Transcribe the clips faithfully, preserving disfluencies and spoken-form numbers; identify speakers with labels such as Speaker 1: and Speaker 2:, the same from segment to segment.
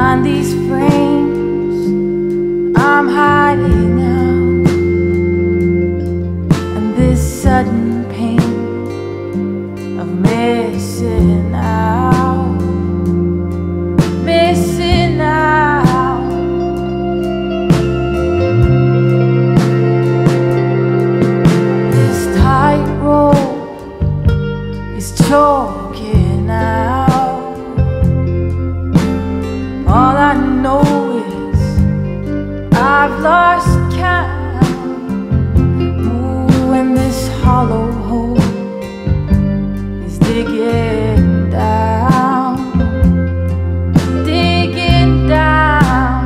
Speaker 1: behind these frames I'm hiding out, and this sudden pain of missing out, missing out. This tightrope is choking out. All I know is I've lost count. Ooh, and this hollow hole is digging down, digging down.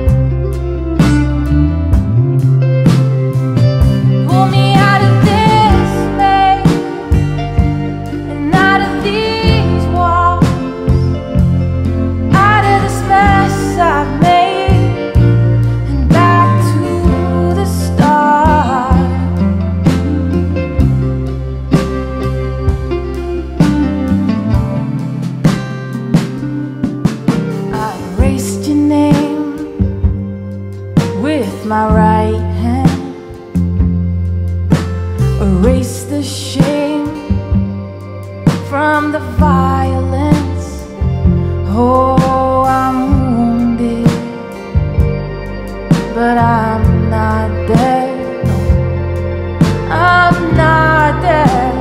Speaker 1: Pull me out of this maze and out of these walls, out of this mess I've made, and back to the start. I erased your name with my right hand, erased the shame from the violence. Oh, I'm wounded, but I'm not dead. No, I'm not dead.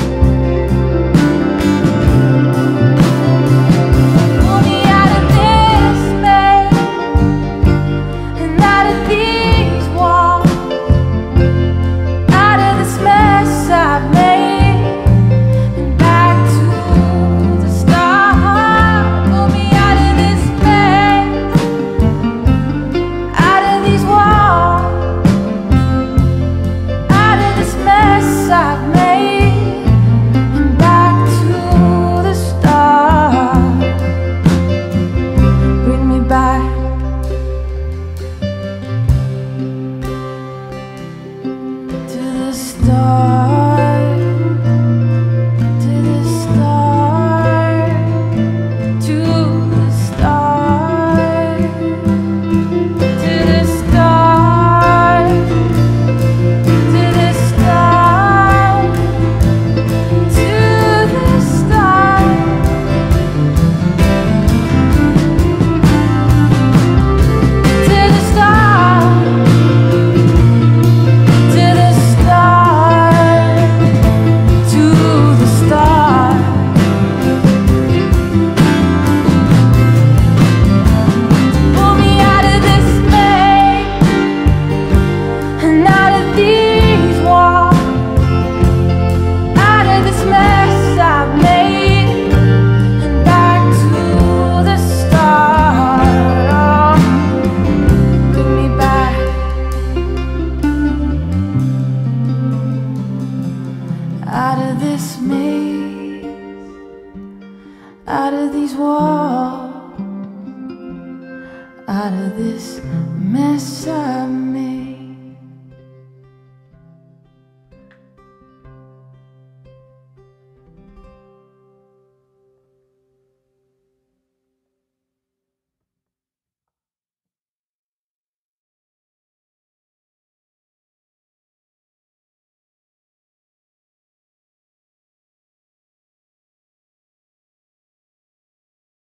Speaker 1: Pull me out of this maze and out of these walls, out of this mess I've made, and back to the start. Pull me out of this maze, out of these walls, out of this mess I've made, and back to the start. Bring me back to the start, to the start, to the start, to the start, to the start, to the start. To the start, to the start, to the start. Pull me out of this maze and out of these walls, out of this mess I've made, and back to the start. Oh, bring me back out of this maze, out of these walls, out of this mess I made.